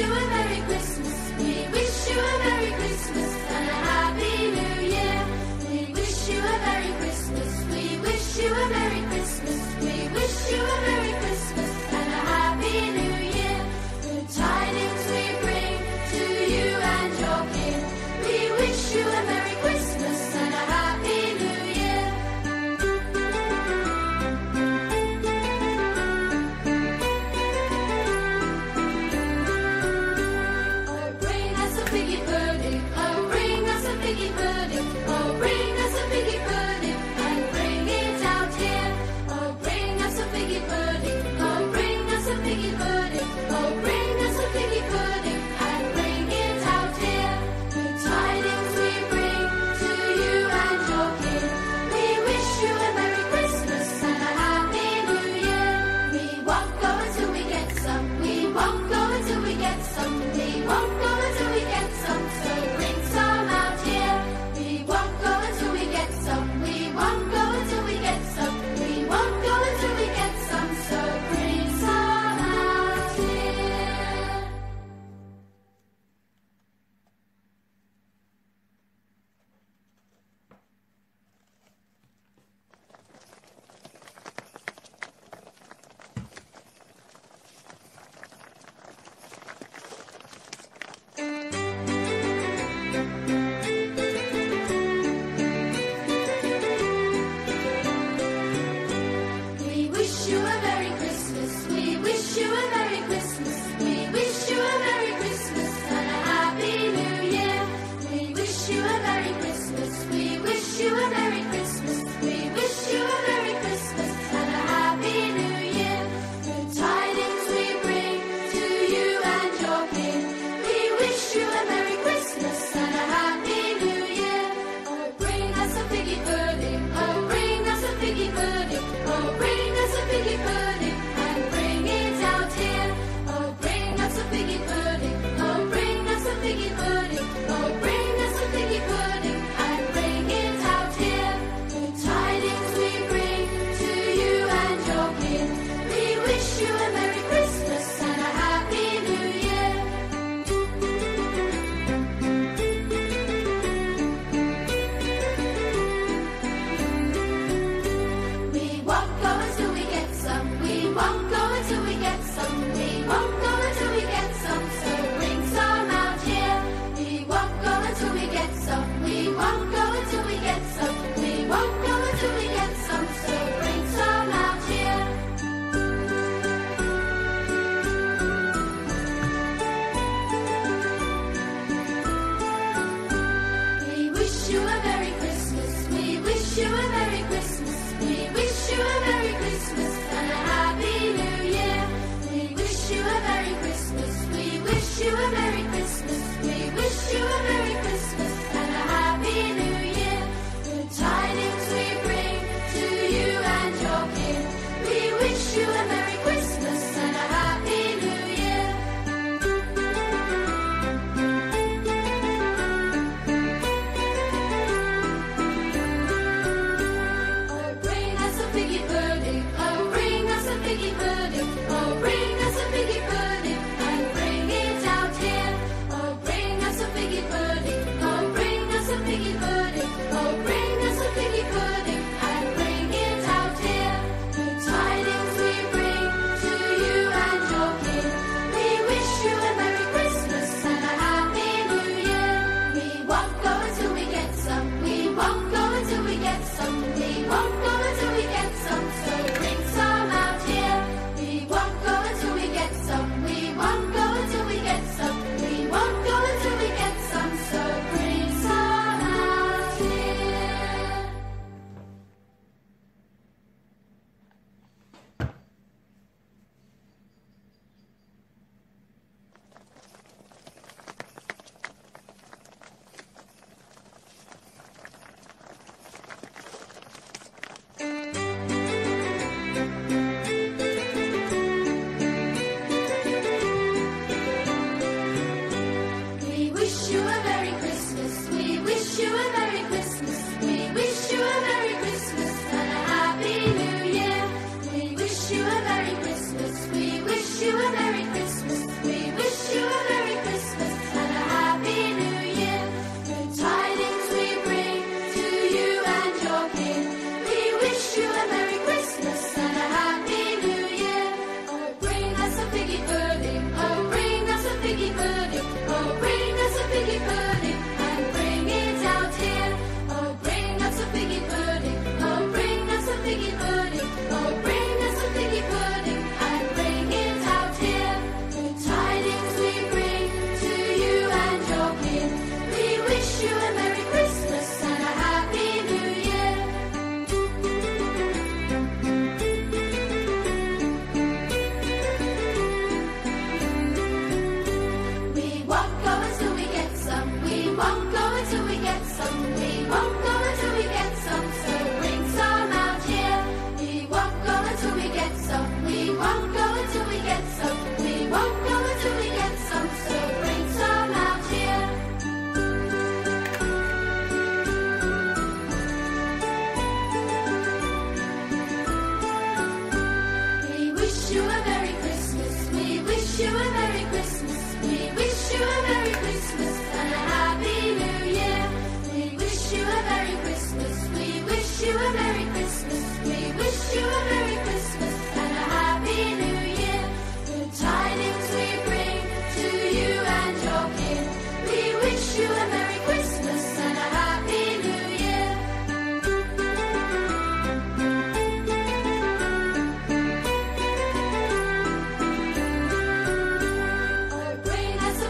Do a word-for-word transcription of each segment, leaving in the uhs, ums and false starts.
you a Merry Christmas. We wish you a Merry Christmas and a Happy New Year. We wish you a Merry Christmas. We wish you a Merry Christmas. We wish you a Merry Christmas and a Happy New Year. Good tidings we bring to you and your kin. We wish you a Merry Christmas and a Happy New Year.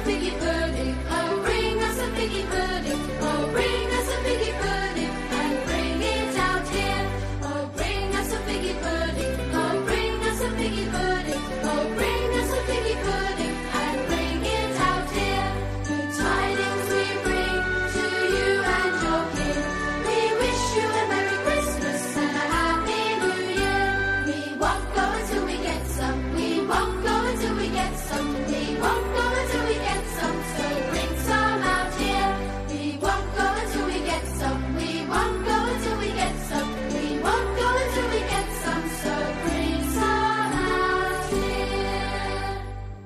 piggy pudding. Oh, bring us a piggy pudding. Oh, bring us a piggy pudding and bring it out here. Oh, bring us a piggy pudding. Oh, bring us a piggy pudding. Oh, bring us a piggy pudding and bring it out here. Good tidings we bring to you and your king. We wish you a Merry Christmas and a Happy New Year. We won't go until we get some. We won't go until we get some. We won't go until we get some. So bring some out here. We won't go until we get some. We won't go until we get some. We won't go until we get some. So bring some out here.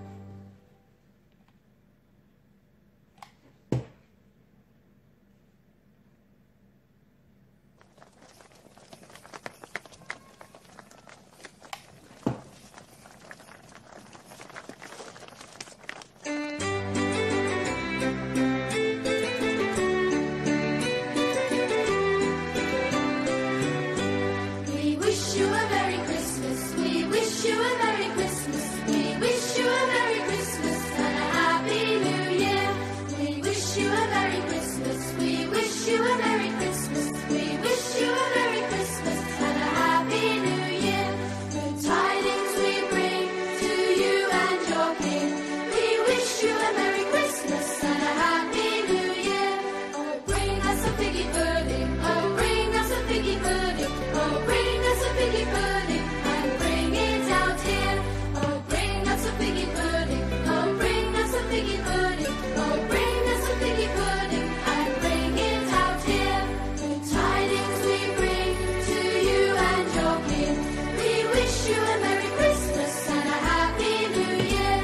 We wish you a Merry Christmas. We wish you a Merry Christmas. We wish you a Merry Christmas and a Happy New Year. We wish you a Merry Christmas. We wish you a Merry Christmas. We wish you a Merry Christmas and a Happy New Year. Good tidings we bring to you and your king. We wish you a Merry Christmas and a Happy New Year. Oh, bring us a piggy pudding. Oh, bring us a piggy pudding. Oh, bring us a piggy pudding and bring it out here. Oh, bring us a piggy pudding. Oh, bring us a piggy pudding. Oh, bring us a piggy pudding and bring it out here. Good tidings we bring to you and your king. We wish you a Merry Christmas and a Happy New Year.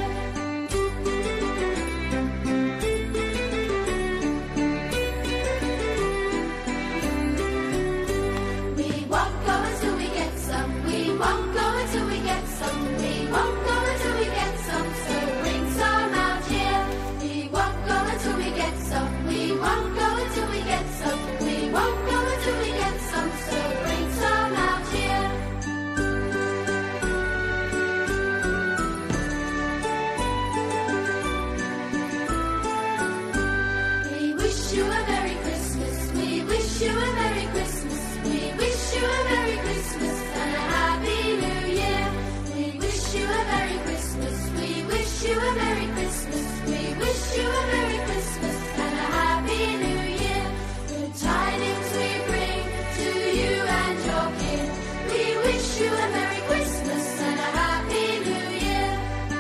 We won't go until we get some. We won't go until we get some. We won't go until we get some. So bring some out here. We won't go until we get some. We won't go until we get some. We won't go until we get some. So bring some out here. We wish you a Merry Christmas. We wish you a Merry Christmas. We wish you a Merry Christmas and a Happy New Year. We wish you a Merry Christmas. We wish you a Merry Christmas. We wish you a Merry Christmas and a Happy New Year. Good tidings we bring to you and your king. We wish you a Merry Christmas and a Happy New Year.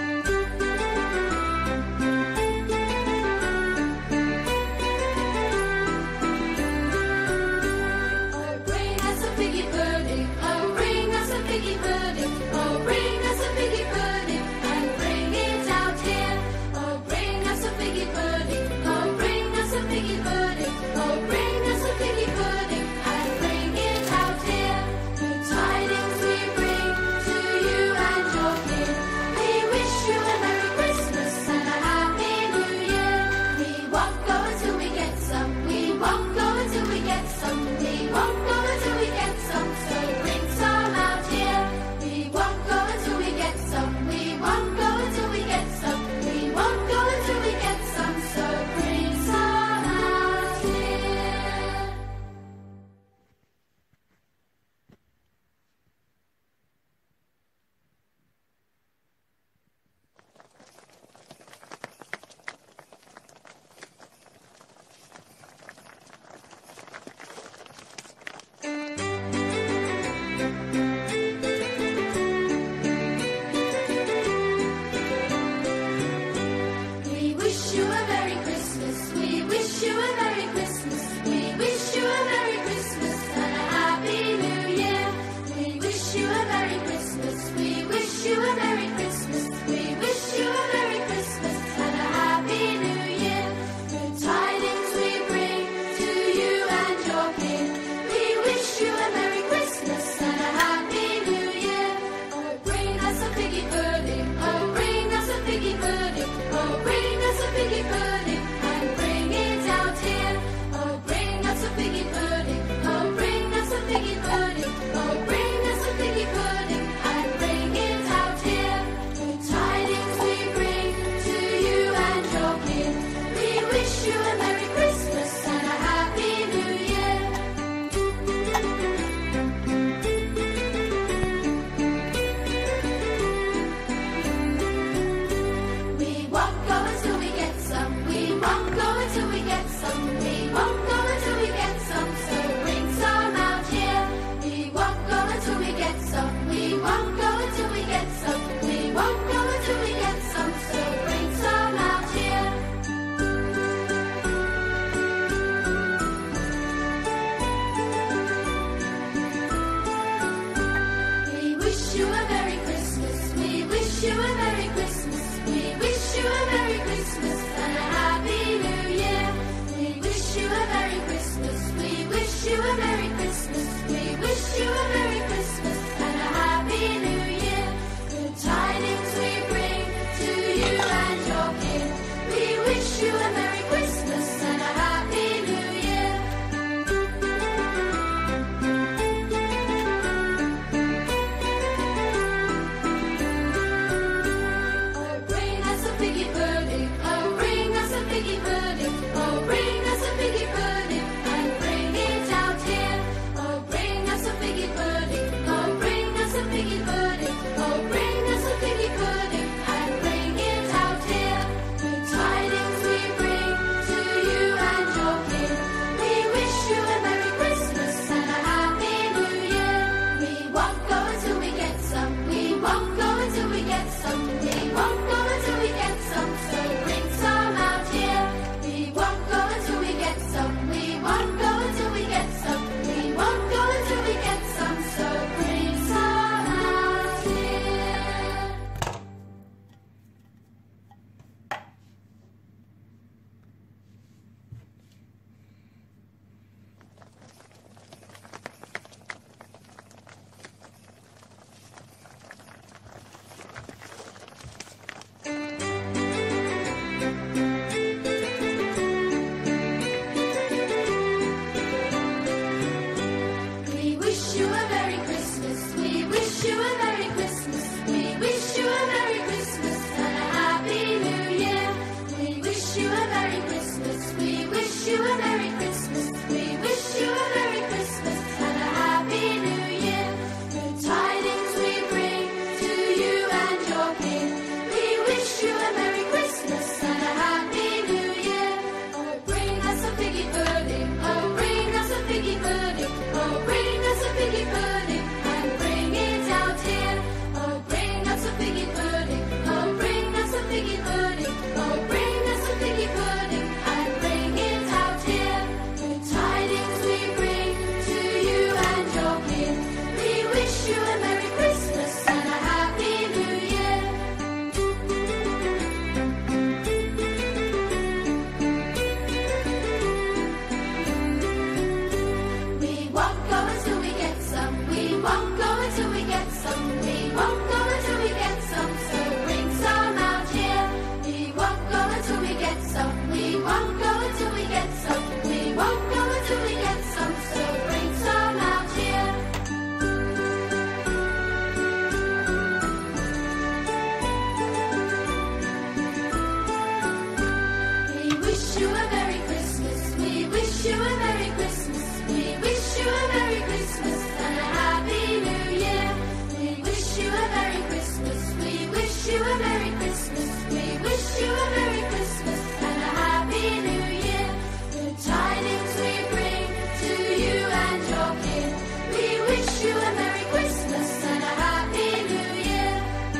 Oh, bring us a piggy pudding. Oh, bring us a piggy pudding. Oh, bring us a piggy pudding and bring it out here. Oh, bring us a piggy pudding. Oh, bring us a piggy pudding. Oh, bring us a piggy pudding and bring it out here. Good tidings we bring to you and your king. We wish you a Merry Christmas and a Happy New Year. We won't go until we get some. We won't go until we get some. We won't go until we get some. So bring some out here. We won't go until we get some. We won't go until we get some. We won't go until we get some. So bring some out here. We wish you a Merry Christmas. We wish you a Merry Christmas. We wish you a Merry Christmas and a Happy New Year. We wish you a Merry Christmas. We wish you a Merry Christmas. We wish you a Merry Christmas and a Happy New Year. Good tidings we bring to you and your king. We wish you a Merry Christmas and a Happy New Year. Oh, bring us a piggy pudding. Oh, bring us a piggy pudding. Oh, bring us a piggy pudding and bring it out here. Oh, bring us a piggy pudding. Oh, bring us a piggy pudding. Oh, bring us a piggy pudding and bring it out here. Good tidings we bring to you and your king. wish you a Merry Christmas. We wish you a Merry Christmas and a Happy New Year. Good tidings we bring to you and your King. We wish you a Merry Christmas and a Happy New Year. Oh, bring us a figgy pudding. Oh, bring us a figgy pudding. Oh, bring us a figgy pudding and bring it out here. Oh, bring us a figgy pudding. Oh, bring us a figgy pudding. Oh, bring us a figgy pudding and bring it out here. Good tidings we bring to you and your King. We wish you a Merry Christmas and a Happy New Year. We won't go until we get some. We won't go until we get some. We won't go until we get some. So bring some out here. We won't go until we get some. We won't go until we get some. We won't go until we get some. So bring some out here. We wish you a Merry Christmas. We wish you a Merry Christmas. We wish you a Merry Christmas and a Happy New Year. We wish you a Merry Christmas. We wish you a Merry Christmas. We wish you a Merry Christmas and a Happy New Year. Good tidings we bring to you and your King. We wish you a Merry Christmas and a Happy New Year.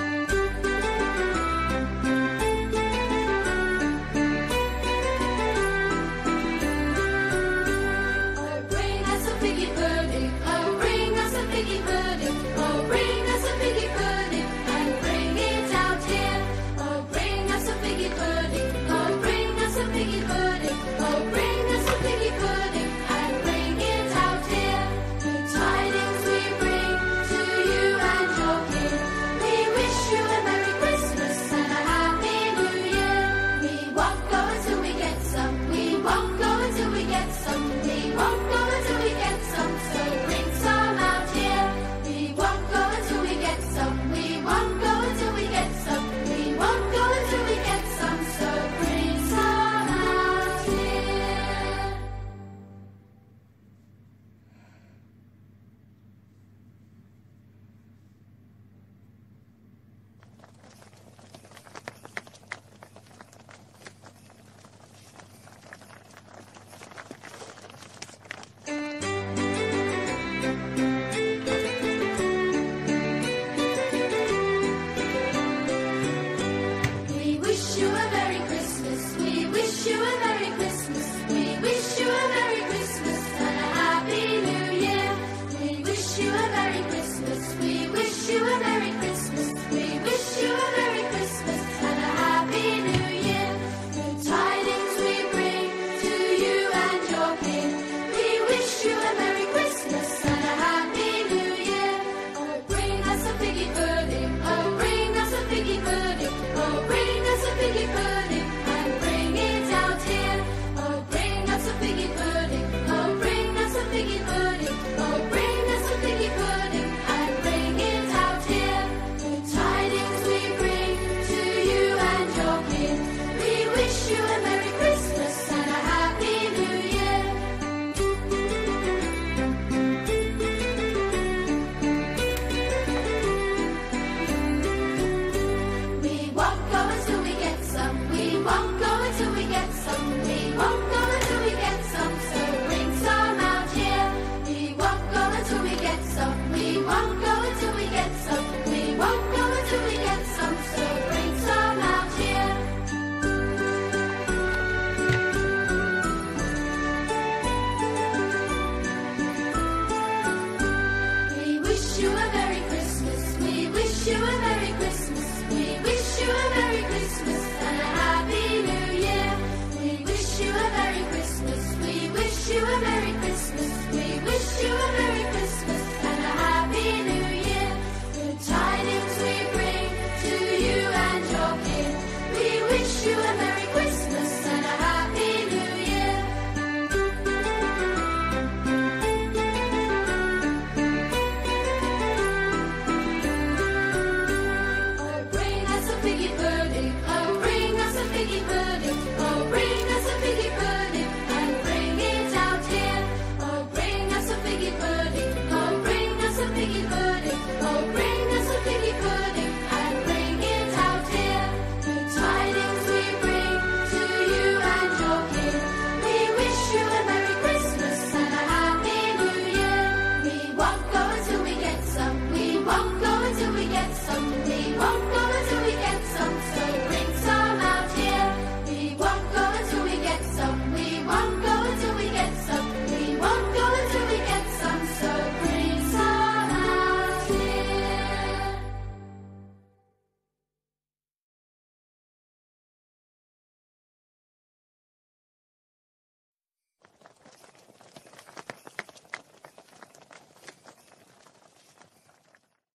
Oh, bring us a figgy pudding. Oh, bring us a figgy pudding. Oh, bring us a figgy pudding and bring it out here. Oh, bring us a figgy pudding. Oh, bring us a figgy pudding. Oh, bring us a figgy pudding and bring it out here. Good tidings we bring to you and your King. We wish you a Merry Christmas and a Happy New Year. We won't go until we get some. We won't go until we get some. We won't go until we get some. So bring some out here. We won't go until we get some. We won't go until we get some. We won't go until we get some. So bring some out here. We wish you a Merry Christmas. We wish you a